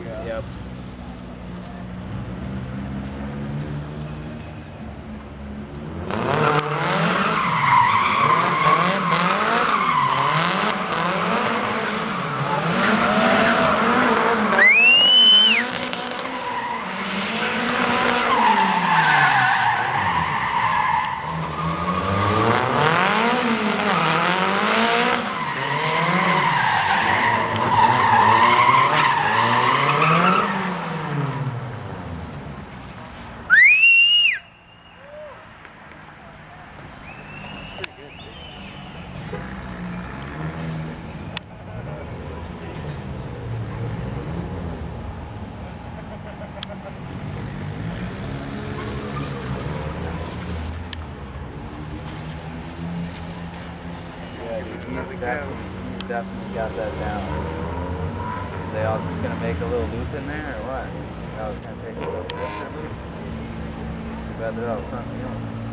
Yeah. Yep. Yeah, dude, he's definitely got that down. Are they all just gonna make a little loop in there, or what? I was gonna take a little bit of loop. Too bad they're all front wheels.